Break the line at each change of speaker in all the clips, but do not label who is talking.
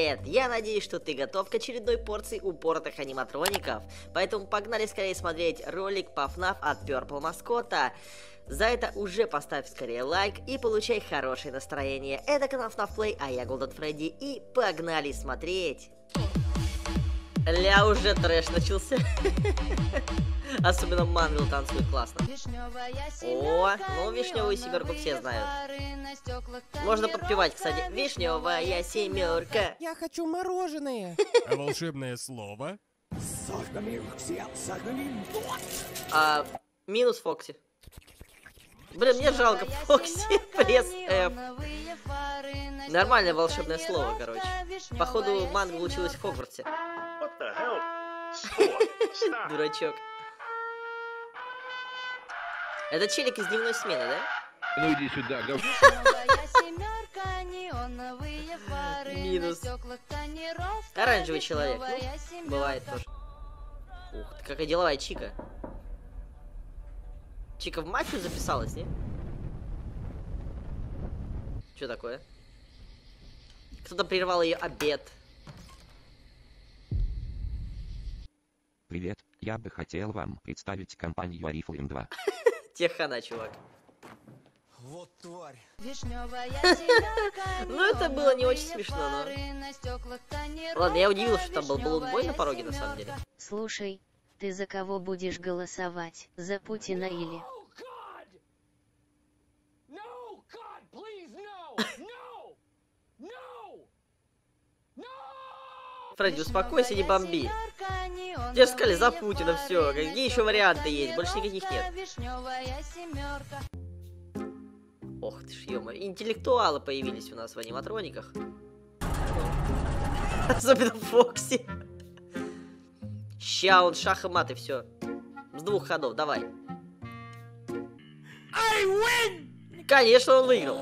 привет! Я надеюсь, что ты готов к очередной порции упоротых аниматроников. Поэтому погнали скорее смотреть ролик по FNAF от Purple Маскота. За это уже поставь скорее лайк и получай хорошее настроение. Это канал FNAF Play, а я Golden Freddy, и погнали смотреть! Ля, уже трэш начался. Особенно Мангл танцует классно. О, ну вишневую семерку все знают. Можно подпевать, кстати. Вишневая семерка.
Я хочу мороженое.
А волшебное слово?
Минус Фокси. Блин, мне жалко Фокси. Пресс F. Нормальное волшебное слово, короче. Походу, Мангл училась в Хогвартсе. Дурачок. Это челик из дневной смены, да?
Ну иди сюда, гов...
Минус. Оранжевый человек. Ну, бывает тоже. Ух ты, какая деловая Чика. Чика в мафию записалась, не? Что такое? Кто-то прервал ее обед.
Привет, я бы хотел вам представить компанию Oriflame 2.
Тех хана, чувак.
Вот тварь.
Ну это было не очень смешно, но... Ладно, я удивился, что там был баллонбой на пороге, на самом деле.
Слушай, ты за кого будешь голосовать? За Путина или...
Фредди, успокойся, не бомби. Тебе же сказали за Путина, все. Какие еще варианты есть? Больше никаких нет. Ох ты ж, ё-моё. Интеллектуалы появились у нас в аниматрониках. Особенно Фокси. Ща он шах и мат и все. С двух ходов, давай. Конечно, он выиграл.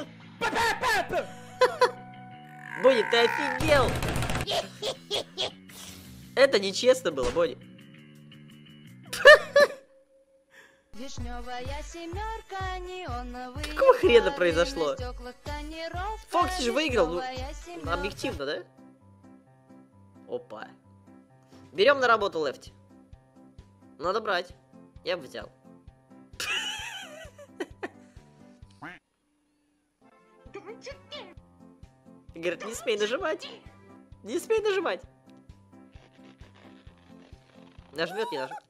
Бонни, ты офигел? Это нечестно было, Бонни. Какого хрена произошло? Фокси же выиграл, ну, объективно, да? Опа. Берем на работу Лефти. Надо брать. Я бы взял. Говорит, не смей нажимать. Не смей нажимать. Нажмет, не нажмет.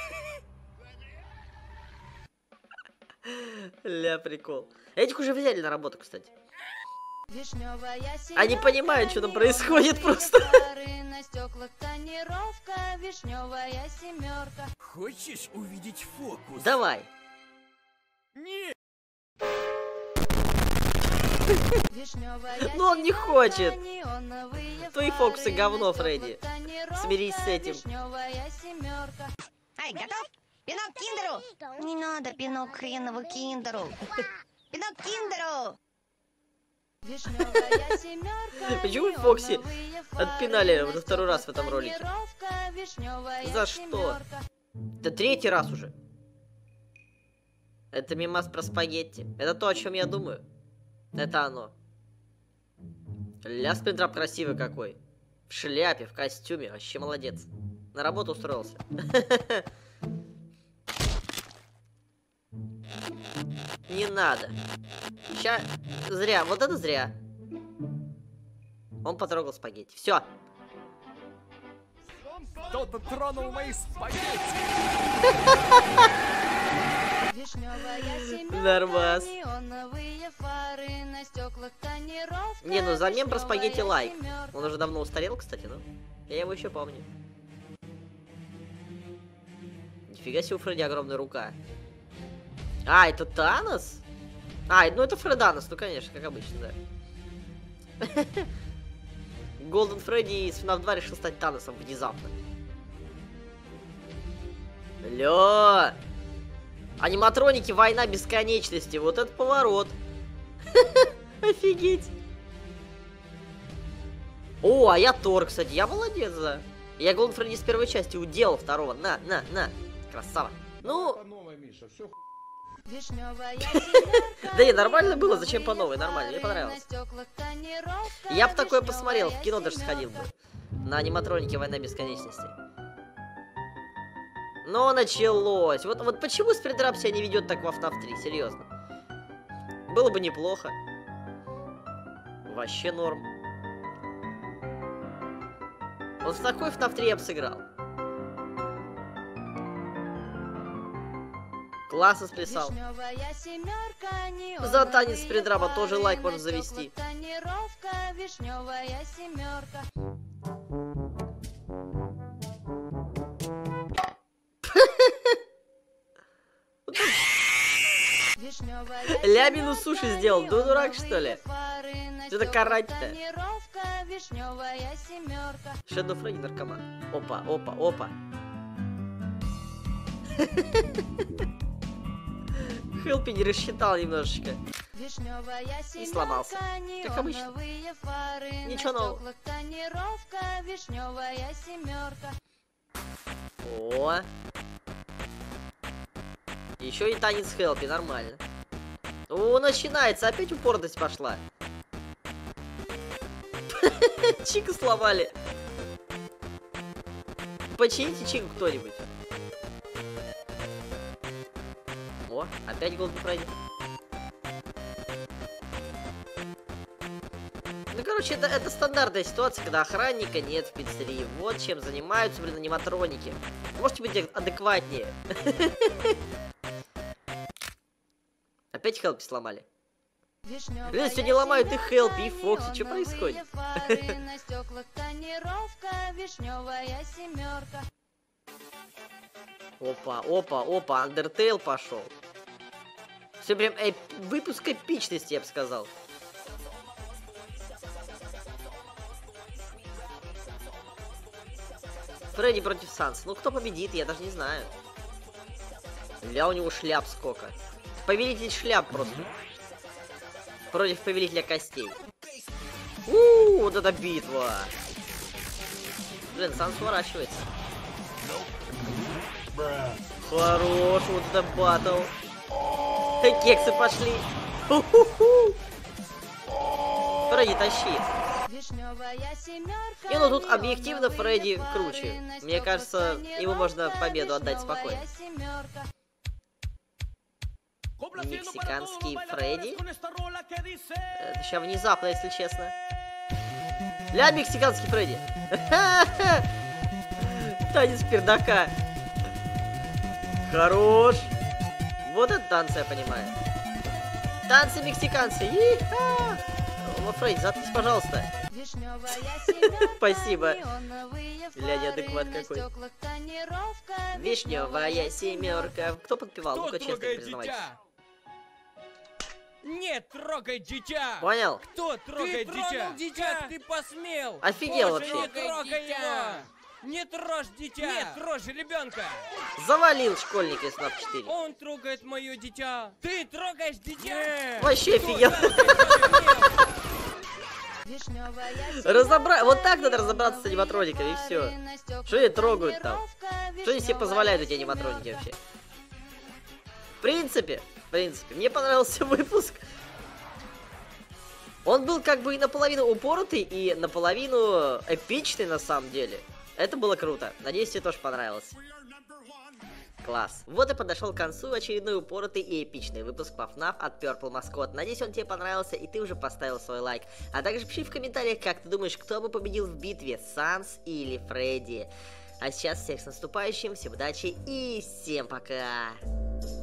Ля, прикол. Этих уже взяли на работу, кстати. Они понимают, что там происходит просто.
Хочешь увидеть фокус?
Давай.
Нет.
Но он не хочет. Твои фокусы говно, Фредди. Смирись с этим.
Ай, готов? Пинок киндеру! Не надо пинок хренову киндеру! Пинок киндеру!
Почему Фокси отпинали уже второй раз в этом ролике? За что? Это третий раз уже. Это мимас про спагетти. Это то, о чем я думаю. Это оно. Ля, Спринтрап красивый какой. В шляпе, в костюме. Вообще молодец. На работу устроился. Не надо. Ща... Зря. Вот это зря. Он потрогал спагетти. Все.
Кто-то тронул мои спагетти.
Нормас. Не, ну за мем про спагетти лайк. Он уже давно устарел, кстати, ну. Я его еще помню. Нифига себе, у Фредди огромная рука. А, это Танос? А, ну это Фреданос, ну конечно, как обычно, да. Голден Фредди из FNAF 2 решил стать Таносом внезапно. Лё! Аниматроники, война бесконечности. Вот это поворот. Офигеть. О, а я Тор, кстати. Я молодец, да. Я Голден Фредди с первой части уделал второго. На. Красава. Ну... Да не, нормально было, зачем по новой, нормально, мне понравилось. Я бы такое посмотрел, в кино даже сходил бы. На аниматронике «Война бесконечности». Но началось. Вот почему Спридрап себя не ведет так во FNAF 3, серьезно. Было бы неплохо. Вообще норм. Вот в такой FNAF 3 я бы сыграл. Классно сплясал. За танец Спридраба тоже лайк можно завести. Лябину суши сделал. Да дурак, что ли? Что-то карать-то. Shadow Freddy наркоман. Опа, опа, опа. Хелпи не рассчитал немножечко. И сломался. Как обычно. Ничего нового. О. Еще и танец Хелпи, нормально. О, начинается, опять упорность пошла. Чика сломали. Почините Чику кто-нибудь. О, опять голд не пройдет. Ну, короче, это стандартная ситуация, когда охранника нет в пиццерии. Вот чем занимаются, блин, аниматроники. Можете быть адекватнее. Опять Хелпи сломали. Блин, сегодня ломают и Хелпи, и Фокси. Что происходит? Опа, опа, опа, Undertale пошел. Все прям выпуск эпичности, я бы сказал. Фредди против Санса. Ну, кто победит, я даже не знаю. Ля, у него шляп сколько. Повелитель шляп просто. Против повелителя костей. Вот это битва. Блин, Санс сворачивается. Хорош, вот это батл. Кексы пошли. Фредди, тащи. И ну тут объективно Фредди круче. Мне кажется, ему можно победу отдать спокойно. Мексиканский Фредди. Это сейчас внезапно, если честно. Ля, мексиканский Фредди. Танец пердака. Хорош. Вот это танцы, я понимаю. Танцы мексиканцы. Фредди, заткнись, пожалуйста. Спасибо. Ля, неадекват какой. Вишневая семерка. Кто подпевал? Ну-ка, честно признавайтесь.
Не трогай дитя!
Понял?
Кто трогает дитя? Как ты посмел?
Офигел
Боже,
вообще.
Не трогай его! Не трожь дитя! Не трожь ребенка!
Завалил школьника из FNAF 4.
Он трогает мое дитя! Ты трогаешь дитя!
Вообще офигел. Вот так надо разобраться с аниматрониками, и все. Что они трогают там? Что они себе позволяют, эти аниматроники вообще? В принципе, мне понравился выпуск. Он был как бы и наполовину упоротый, и наполовину эпичный на самом деле. Это было круто. Надеюсь, тебе тоже понравилось. Класс. Вот и подошел к концу очередной упоротый и эпичный выпуск по FNAF от Purple Mascot. Надеюсь, он тебе понравился и ты уже поставил свой лайк. А также пиши в комментариях, как ты думаешь, кто бы победил в битве, Санс или Фредди. А сейчас всех с наступающим, всем удачи и всем пока.